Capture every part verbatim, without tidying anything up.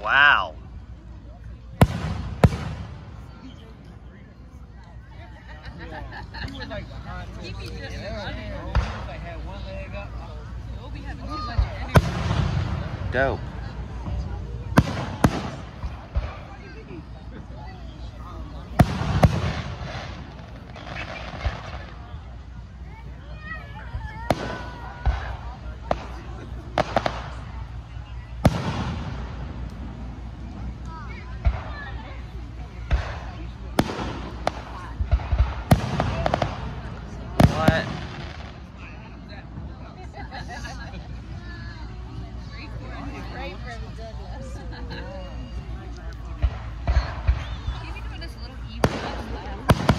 Wow. Dope. What? Right from Douglas. Maybe doing this little evil laugh.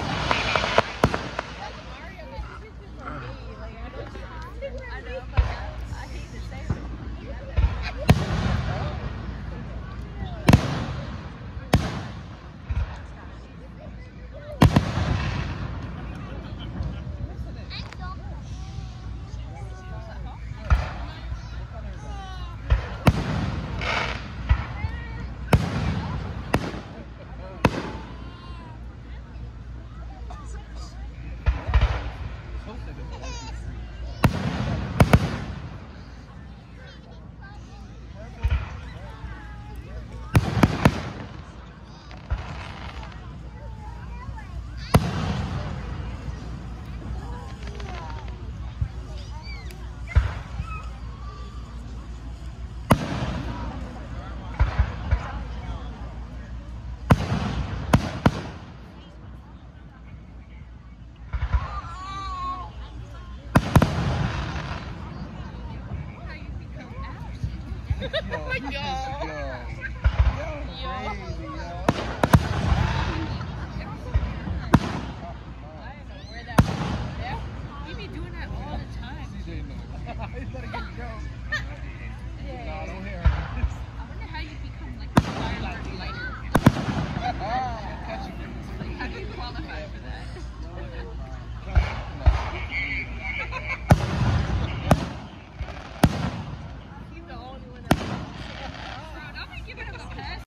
Mario, this is too for me. Like, I don't I know, but I hate to say it. Oh my God. Yo. Yo. Crazy, yo.